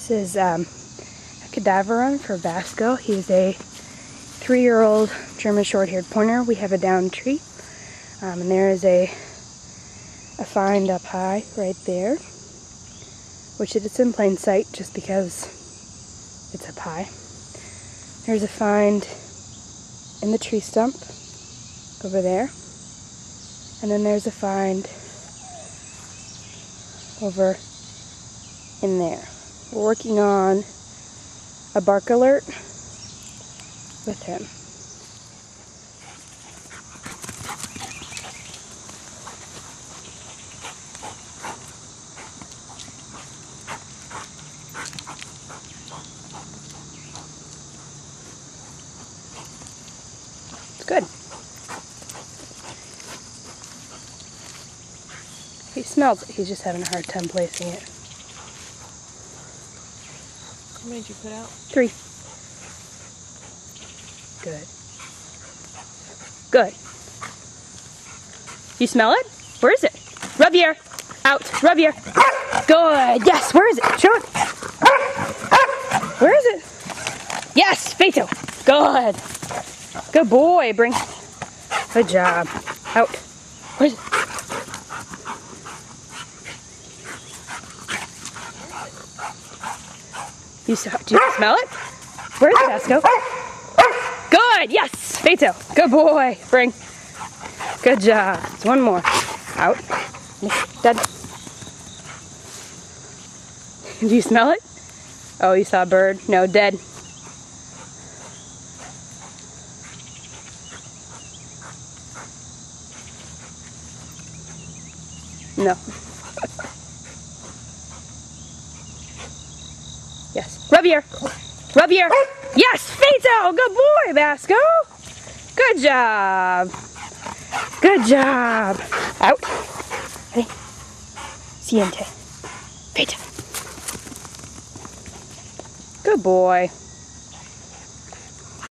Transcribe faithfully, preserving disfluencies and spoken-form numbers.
This is um, a cadaver for Basco. He's a three-year-old German short-haired pointer. We have a downed tree, um, and there is a a find up high right there, which it's in plain sight just because it's up high. There's a find in the tree stump over there, and then there's a find over in there. We're working on a bark alert with him. It's good. He smells it, he's just having a hard time placing it. How many did you put out? Three. Good. Good. You smell it? Where is it? Rub here. Out. Rub here. Good. Yes. Where is it? Show it. Where is it? Yes. Beto. Good. Good boy. Bring. Good job. Out. Where is it? You saw, do you smell it? Where's Basco? Good, yes, Beto, good boy. Bring. Good job. It's one more. Out. Dead. Do you smell it? Oh, you saw a bird? No, dead. No. Yes. Rub here. Rub here. Yes, Beto. Good boy, Basco. Good job. Good job. Out. Ready? Siente. Beto. Good boy.